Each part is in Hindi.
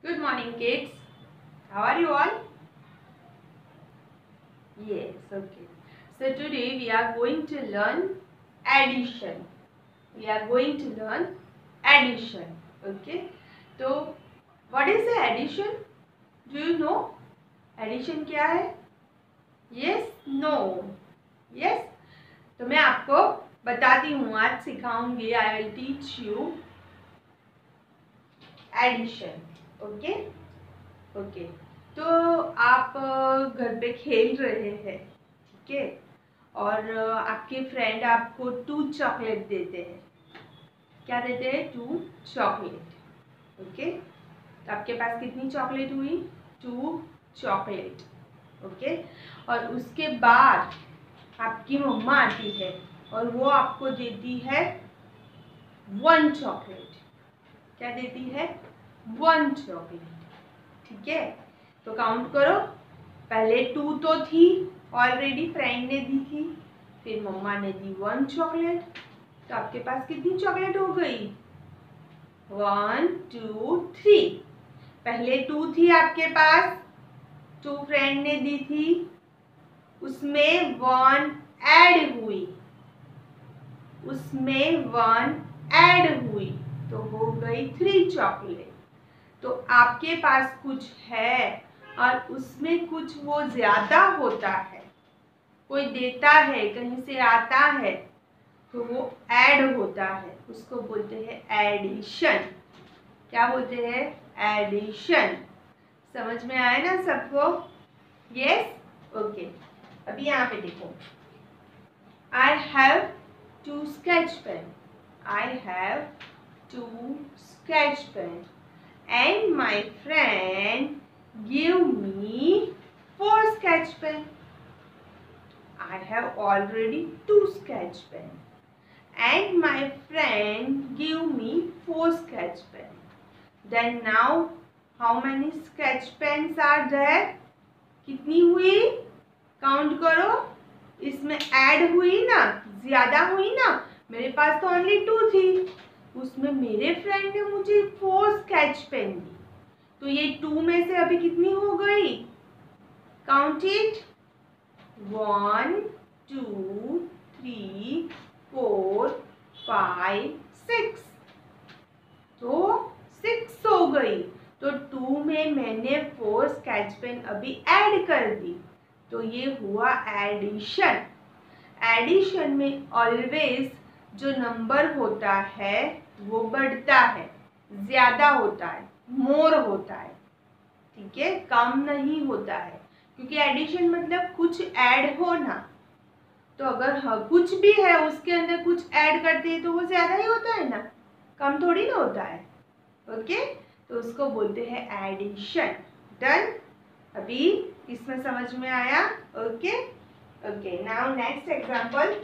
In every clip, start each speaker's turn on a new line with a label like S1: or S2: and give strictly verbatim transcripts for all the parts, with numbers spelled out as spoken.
S1: Good morning, kids. How are you all? Yes, okay. So today we are going to learn addition. We are going to learn addition. Okay. So what is the addition? Do you know? Addition क्या है? Yes, no. Yes. तो मैं आपको बताती हूँ, आज सिखाऊंगी. I will teach you addition. Okay. Okay okay. तो आप घर पे खेल रहे हैं, ठीक है, और आपके फ्रेंड आपको टू चॉकलेट देते हैं. क्या देते हैं? Two chocolate. ओके. तो आपके पास कितनी चॉकलेट हुई? Two chocolate. ओके. और उसके बाद आपकी मम्मा आती है और वो आपको देती है वन चॉकलेट. क्या देती है? One chocolate. ठीक है. तो काउंट करो. पहले टू तो थी, ऑलरेडी फ्रेंड ने दी थी, फिर मम्मा ने दी वन चॉकलेट. तो आपके पास कितनी चॉकलेट हो गई? One two three. पहले टू थी आपके पास, टू फ्रेंड ने दी थी, उसमें वन ऐड हुई, उसमें वन ऐड हुई, तो हो गई थ्री चॉकलेट. तो आपके पास कुछ है और उसमें कुछ वो ज्यादा होता है, कोई देता है, कहीं से आता है, तो वो ऐड होता है, उसको बोलते हैं एडिशन. क्या बोलते हैं? एडिशन. समझ में आया ना सबको? यस. ओके. अभी यहाँ पे देखो. I have two sketch pen. I have two sketch pen. And my friend give me four sketch pen. I have already two sketch pen. And my friend give me four sketch pen. Then now how many sketch pens are there? कितनी हुई? काउंट करो. इसमें ऐड हुई ना, ज्यादा हुई ना. मेरे पास तो ओनली टू थी, उसमें मेरे फ्रेंड ने मुझे फोर स्केच पेन दी. तो ये टू में से अभी कितनी हो गई? Count it. One two three four five six. तो सिक्स हो गई. तो टू में मैंने फोर स्केच पेन अभी ऐड कर दी, तो ये हुआ एडिशन. एडिशन में ऑलवेज जो नंबर होता है वो बढ़ता है, ज्यादा होता है, मोर होता है. ठीक है. कम नहीं होता है, क्योंकि एडिशन मतलब कुछ ऐड होना. तो अगर हाँ कुछ भी है उसके अंदर कुछ ऐड करते हैं तो वो ज्यादा ही होता है ना, कम थोड़ी ना होता है. ओके. तो उसको बोलते हैं एडिशन. डन. अभी इसमें समझ में आया? Okay. Okay. Now next example.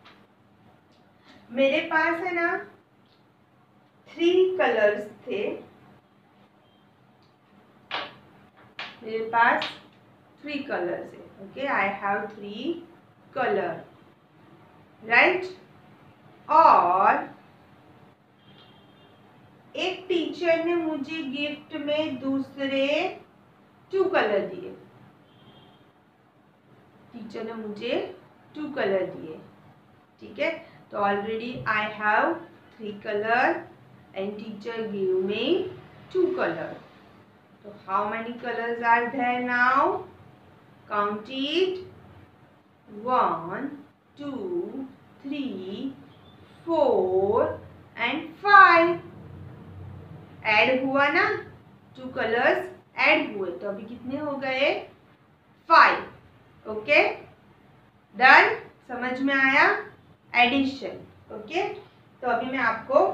S1: मेरे पास है ना थ्री कलर्स थे. मेरे पास थ्री कलर्स है. Okay. I have three colour, right. और एक टीचर ने मुझे गिफ्ट में दूसरे टू कलर दिए. टीचर ने मुझे टू कलर दिए. ठीक है. तो already I have three colour and teacher gave me two colors. So how many colors are there now? Count it. One, two, three, four and five. Add हुआ ना, two colors add हुए, तो अभी कितने हो गए? Five. ओके. डन. समझ में आया? एडिशन. ओके. तो अभी मैं आपको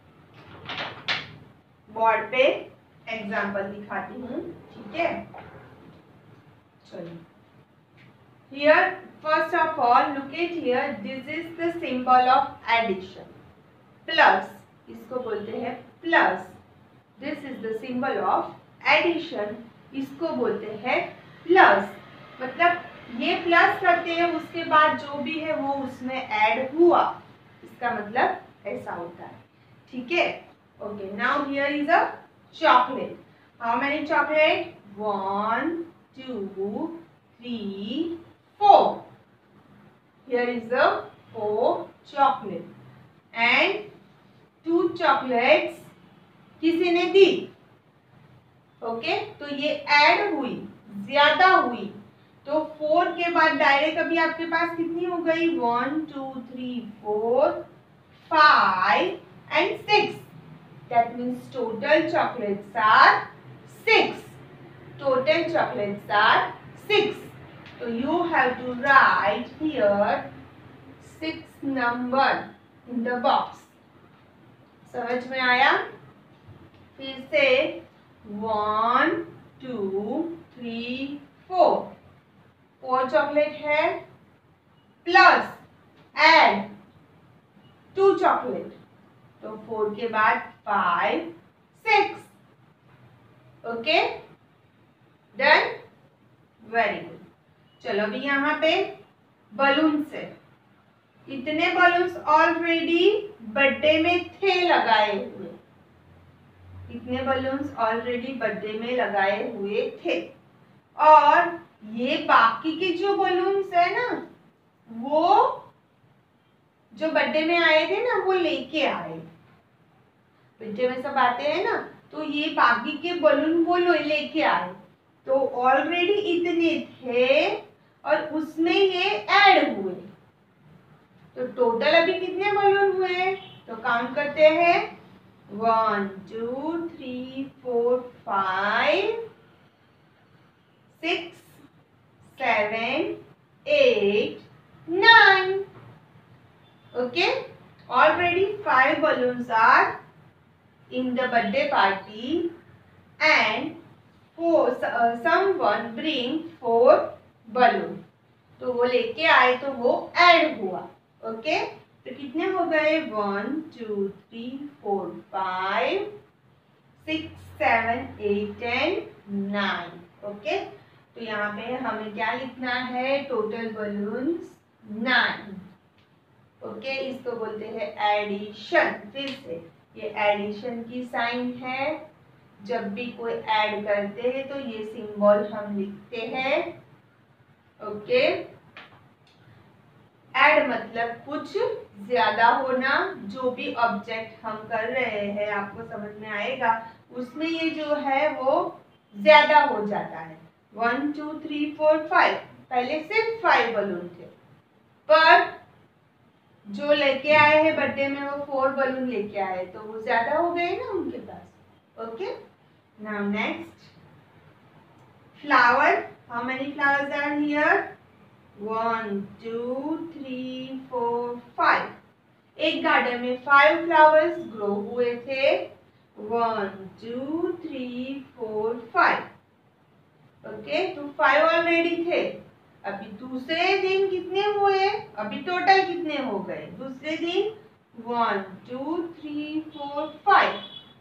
S1: बोर्ड पे एग्जाम्पल दिखाती हूँ. ठीक है. चलिए. Here first of all look at here. This is the symbol of addition. Plus, इसको बोलते हैं plus. This is the symbol of addition. इसको बोलते हैं प्लस. मतलब ये प्लस करते हैं, उसके बाद जो भी है वो उसमें ऐड हुआ, इसका मतलब ऐसा होता है. ठीक है. Okay, now here is a chocolate. How many chocolate? One, two, three, four. Here is the four chocolate. And two chocolates किसी ने दी. ओके, तो ये ऐड हुई, ज्यादा हुई. तो फोर के बाद डायरेक्ट अभी आपके पास कितनी हो गई? One, two, three, four, five and six. That means total chocolates are six. Total chocolates are six. So you have to write here six number in the box. समझ में आया? फिर से one, two, three, four. Four chocolate है प्लस एड टू चॉकलेट. तो फोर के बाद five, six. Okay, done. Very good. चलो अभी यहाँ पे बलून से, इतने बलून्स ऑलरेडी बर्थडे में थे लगाए हुए. इतने बलून्स ऑलरेडी बर्थडे में लगाए हुए थे. और ये बाकी के जो बलून्स है ना, वो जो बर्थडे में आए थे ना, वो लेके आए. बर्थडे में सब आते हैं ना, तो ये बाकी के बलून वो लेके आए. तो ऑलरेडी इतने थे और उसमें ये ऐड हुए. तो टोटल अभी कितने बलून हुए? तो काउंट करते हैं. One, two, three, four, five, six, seven, eight, nine. Okay, already five balloons are in the birthday party and four, uh, someone bring four balloon. तो वो लेके आए तो वो ऐड हुआ. ओके, तो कितने हो गए? One, two, three, four, five, six, seven, eight and nine. Okay, तो यहाँ पे हमें क्या लिखना है? Total balloons nine. ओके, इसको बोलते हैं एडिशन. फिर से ये एडिशन की साइन है. जब भी कोई ऐड करते हैं तो ये सिंबल हम लिखते हैं. ओके, ऐड मतलब कुछ ज्यादा होना. जो भी ऑब्जेक्ट हम कर रहे हैं, आपको समझ में आएगा, उसमें ये जो है वो ज्यादा हो जाता है. One, two, three, four, five. पहले सिर्फ फाइव बलून थे, पर जो लेके आए हैं बर्थडे में वो फोर बलून लेके आए, तो वो ज्यादा हो गए ना उनके पास. Okay, now next flower. How many flowers are here? One, two, three, four, five. एक गार्डन में फाइव फ्लावर्स ग्रो हुए थे. One, two, three, four, five. Okay, तो फाइव ऑलरेडी थे. अभी दूसरे दिन कितने हुए? अभी टोटल कितने हो गए दूसरे दिन? One, two, three, four, five.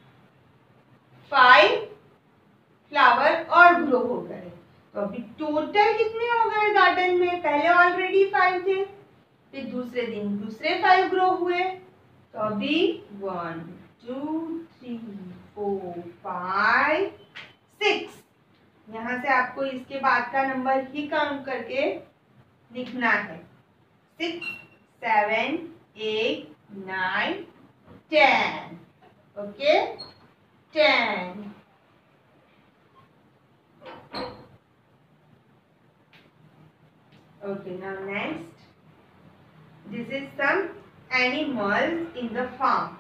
S1: Five flower और ग्रो हो गए. तो अभी टोटल कितने हो गए गार्डन में? पहले ऑलरेडी फाइव थे, फिर दूसरे दिन दूसरे फाइव ग्रो हुए. तो अभी one, two, three, four, five, six. यहाँ से आपको इसके बाद का नंबर ही काउंट करके लिखना है. Six, seven, eight, nine, ten. Okay, ten. Okay, now next, this is some animals in the farm.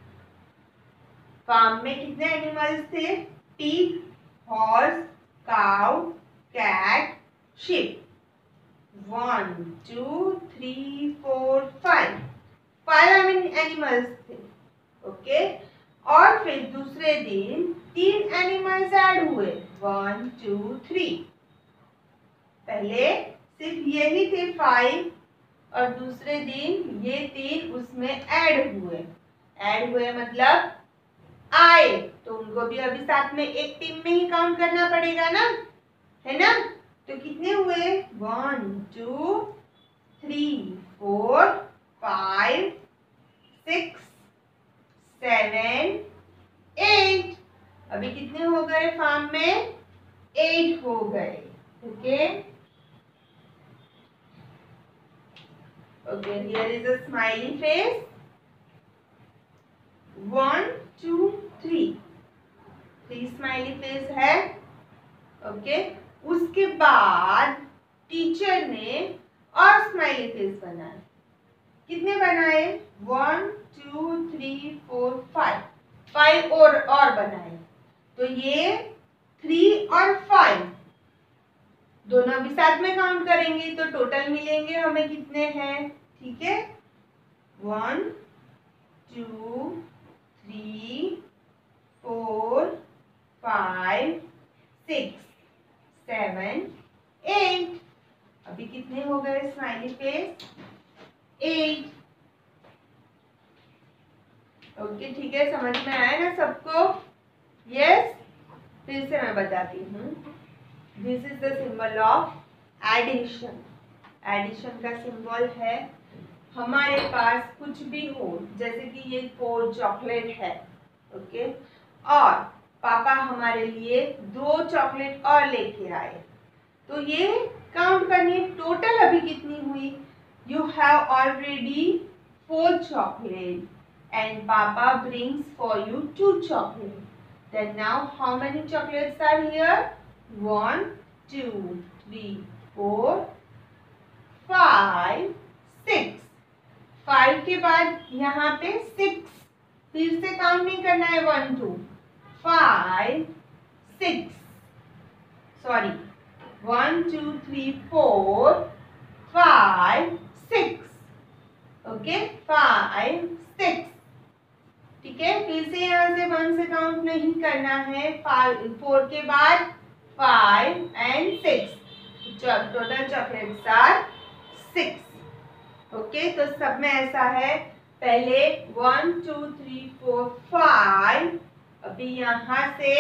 S1: Farm में कितने animals थे? Pig, horse, cow, cat, sheep. One, two, three, four, five. Five animals थे. ओके, और फिर दूसरे दिन तीन एनिमल्स ऐड हुए. One, two, three. पहले सिर्फ यही थे फाइव, और दूसरे दिन ये तीन उसमें ऐड हुए. ऐड हुए मतलब आए, तो उनको भी अभी साथ में एक टीम में ही काउंट करना पड़ेगा ना, है ना. तो कितने हुए? One, two, three, four, five, six, seven, eight. अभी कितने हो गए फार्म में? एट हो गए। Okay okay here is a smiley face. One two three, three smiley face है। ओके उसके बाद टीचर ने और स्माइली फेस बनाए। कितने बनाए? One two three four five, five और और बनाए। तो ये थ्री और फाइव दोनों भी साथ में काउंट करेंगे तो टोटल मिलेंगे हमें कितने हैं? ठीक है, one two three four five six seven eight. अभी कितने हो गए स्माइली फेस? एट। ओके ठीक है, समझ में आया ना सबको? यस, फिर से मैं बताती हूँ। This is the symbol of addition. Addition का सिंबल है हमारे पास कुछ भी हो, जैसे कि ये फोर चॉकलेट है। ओके और पापा हमारे लिए दो चॉकलेट और लेके आए, तो ये काउंट करनी है टोटल अभी कितनी हुई। You have already four chocolate and papa brings for you two chocolates. Then now how many chocolates are here? One, two, three, four, five, six. Five के बाद यहाँ पे सिक्स, फिर से काउंट नहीं करना है। One two five six, sorry one two three four five six. Okay five six, ठीक है। फिर से यहाँ से वन से काउंट नहीं करना है। फाइव फोर के बाद five and six, total chocolates are six. Okay तो सब में ऐसा है, पहले one two three four five, अभी यहाँ से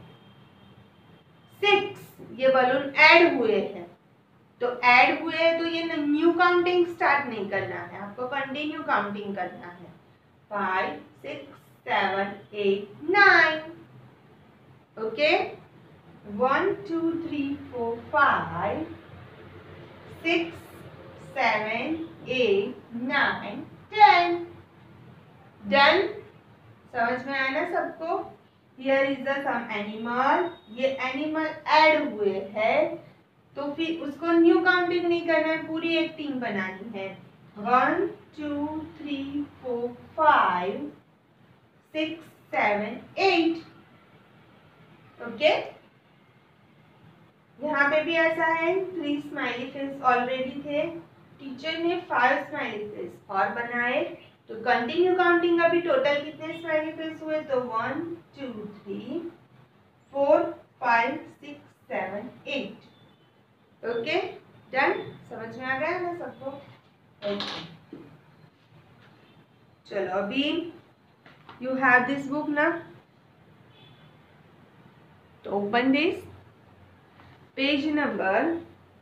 S1: सिक्स, ये बलून ऐड हुए हैं तो ऐड हुए तो ये न्यू काउंटिंग स्टार्ट नहीं करना है, आपको कंटिन्यू काउंटिंग करना है। Five six seven eight nine. Okay one two three four five six seven eight nine ten. Done, समझ में आया ना सबको? Here is the sum animal, ये एनिमल ऐड हुए हैं तो फिर उसको न्यू काउंटिंग नहीं करना है, पूरी एक टीम बनानी है। One two three four five six seven eight. Okay यहाँ पे भी ऐसा है, थ्री स्माइली फेस ऑलरेडी थे, टीचर ने फाइव स्माइली फेस और बनाए तो कंटिन्यू काउंटिंग। अभी टोटल कितने स्माइली फेस हुए? तो one two three four five six seven eight. Okay done, समझ में आ गया ना सबको? ओके चलो अभी यू हैव दिस बुक ना, तो open this page number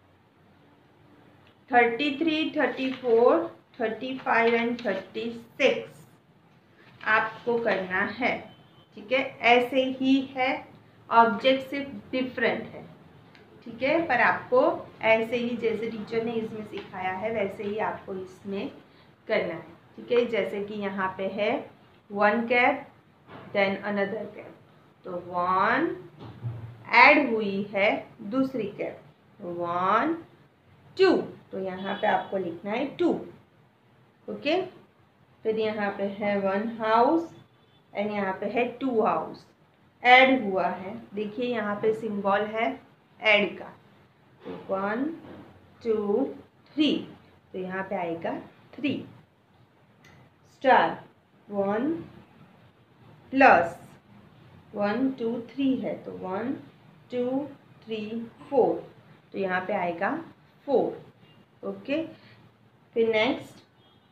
S1: thirty three thirty four thirty five and thirty six आपको करना है। ठीक है, ऐसे ही है, ऑब्जेक्ट सिर्फ डिफरेंट है। ठीक है, पर आपको ऐसे ही जैसे टीचर ने इसमें सिखाया है वैसे ही आपको इसमें करना है। ठीक है, जैसे कि यहाँ पे है one cap then another cap, तो वन ऐड हुई है दूसरी कैप, वन टू, तो यहाँ पे आपको लिखना है टू। ओके फिर यहाँ पे है वन हाउस एंड यहाँ पे है टू हाउस, ऐड हुआ है। देखिए यहाँ पे सिंबल है ऐड का, तो वन टू थ्री, तो यहाँ पे आएगा three. Star one plus one two three है तो वन टू थ्री फोर, तो यहाँ पे आएगा फोर। ओके फिर नेक्स्ट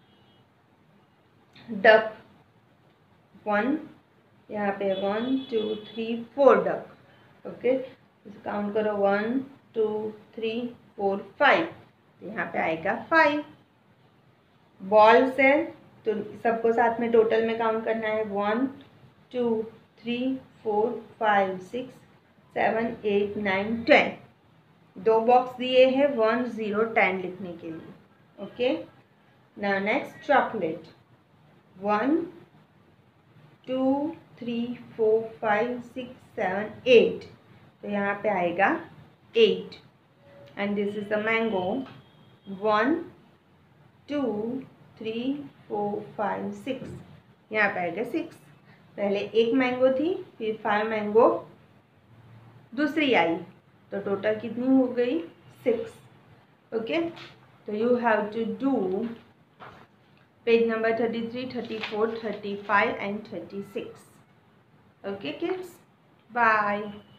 S1: डक, वन, यहाँ पे one two three four duck. Okay count करो one two three four five, तो यहाँ पे आएगा फाइव। बॉल्स है तो सबको साथ में टोटल में काउंट करना है, one two three four five six seven eight nine ten. दो बॉक्स दिए हैं वन ज़ीरो टेन लिखने के लिए। Okay, now next chocolate. One two three four five six seven eight, तो यहाँ पे आएगा eight. And this is the mango. One two three four five six, यहाँ पे आएगा सिक्स। पहले एक मैंगो थी, फिर फाइव मैंगो दूसरी आई, तो टोटल कितनी हो गई? सिक्स। ओके, तो you have to do page number thirty three, thirty four, thirty five and thirty six. Okay kids, bye.